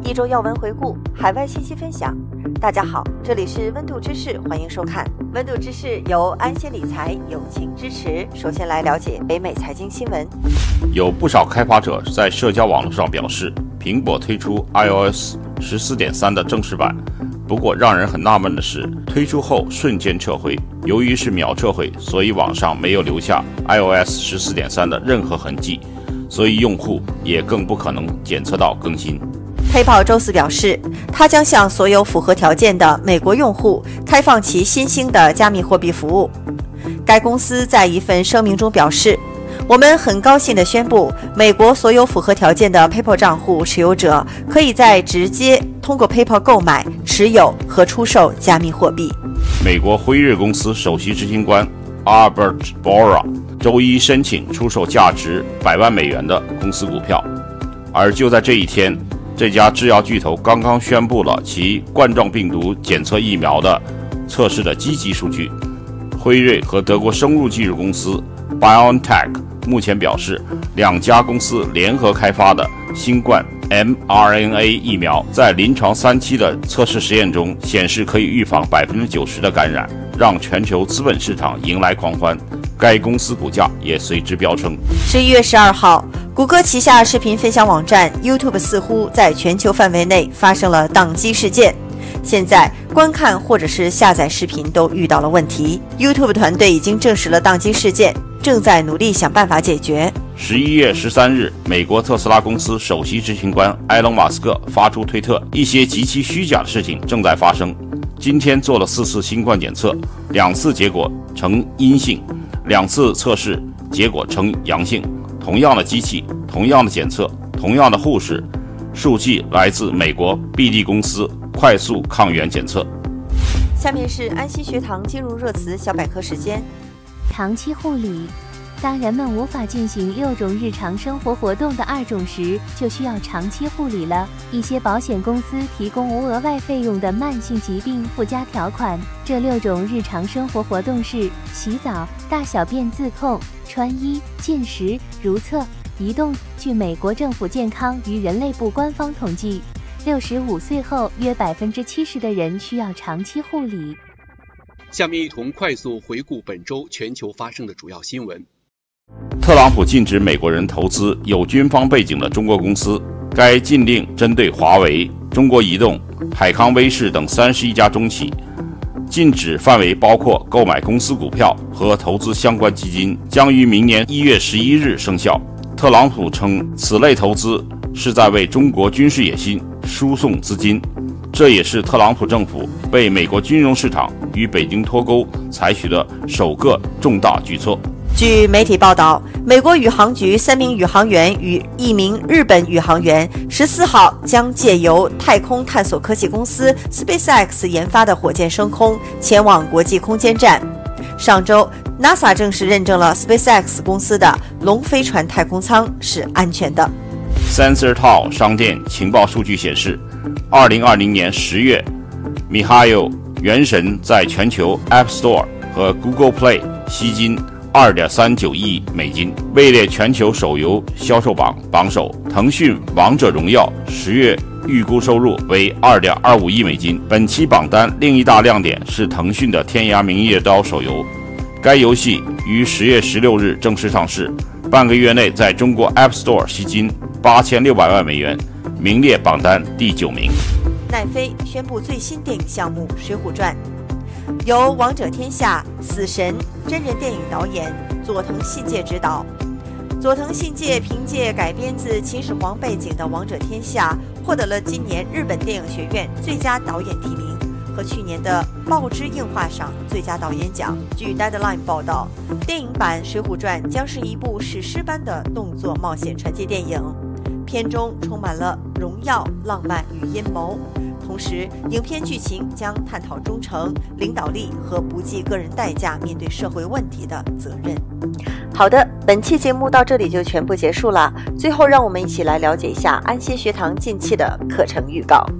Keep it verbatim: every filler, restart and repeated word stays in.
一周要闻回顾，海外信息分享。大家好，这里是温度知识，欢迎收看。温度知识由安心理财友情支持。首先来了解北美财经新闻。 有不少开发者在社交网络上表示，苹果推出 i O S 十四点三 的正式版。不过让人很纳闷的是，推出后瞬间撤回。由于是秒撤回，所以网上没有留下 i O S 十四点三 的任何痕迹，所以用户也更不可能检测到更新。 PayPal 周四表示，它将向所有符合条件的美国用户开放其新兴的加密货币服务。该公司在一份声明中表示，我们很高兴地宣布，美国所有符合条件的 PayPal 账户持有者可以在直接通过 PayPal 购买、持有和出售加密货币。 美国辉瑞公司首席执行官 Albert Bourla 周一申请出售价值百万美元的公司股票，而就在这一天，这家制药巨头刚刚宣布了其冠状病毒检测疫苗的测试的积极数据。辉瑞和德国生物技术公司 BioNTech 目前表示，两家公司联合开发的新冠 m R N A 疫苗在临床三期的测试实验中显示可以预防 百分之九十 的感染，让全球资本市场迎来狂欢，该公司股价也随之飙升。 十一月十二号，谷歌旗下视频分享网站 YouTube 似乎在全球范围内发生了宕机事件，现在观看或者是下载视频都遇到了问题。 YouTube 团队已经证实了宕机事件，正在努力想办法解决。 十一月十三日，美国特斯拉公司首席执行官埃隆·马斯克发出推特，一些极其虚假的事情正在发生。今天做了四次新冠检测，两次结果呈阴性，两次测试结果呈阳性。同样的机器，同样的检测，同样的护士，数据来自美国 B D 公司快速抗原检测。 下面是安心学堂金融热词小百科时间。 长期护理。当人们无法进行六种日常生活活动的二种时，就需要长期护理了。一些保险公司提供无额外费用的慢性疾病附加条款。这六种日常生活活动是：洗澡、大小便自控、穿衣、进食、如厕、移动。据美国政府健康与人类部官方统计，六十五岁后约 百分之七十 的人需要长期护理。 下面一同快速回顾本周全球发生的主要新闻。 特朗普禁止美国人投资有军方背景的中国公司，该禁令针对华为、中国移动、海康威视等三十一家中企，禁止范围包括购买公司股票和投资相关基金，将于明年一月十一日生效。特朗普称，此类投资是在为中国军事野心输送资金，这也是特朗普政府为美国金融市场与北京脱钩采取的首个重大举措。 据媒体报道，美国宇航局三名宇航员与一名日本宇航员十四号将借由太空探索科技公司 SpaceX 研发的火箭升空，前往国际空间站。上周 NASA 正式认证了 SpaceX 公司的龙飞船太空舱是安全的。 Sensor Tower 商店情报数据显示，二零二零年十月 Mihail 原神在全球 App Store 和 Google Play 吸金二点三九亿美金，位列全球手游销售榜榜首。腾讯王者荣耀十月预估收入为二点二五亿美金。本期榜单另一大亮点是腾讯的天涯明月刀手游，该游戏于十月十六日正式上市，半个月内在中国 App Store 吸金八千六百万美元，名列榜单第九名。 奈飞宣布最新电影项目《水浒传》，由王者天下、死神真人电影导演佐藤信介执导。佐藤信介凭借改编自秦始皇背景的《王者天下》获得了今年日本电影学院最佳导演提名和去年的报之映画赏最佳导演奖。据 Deadline 报道，电影版《水浒传》将是一部史诗般的动作冒险传记电影，片中充满了荣耀、浪漫与阴谋。同时，影片剧情将探讨忠诚、领导力和不计个人代价面对社会问题的责任。好的，本期节目到这里就全部结束了。最后，让我们一起来了解一下安心学堂近期的课程预告。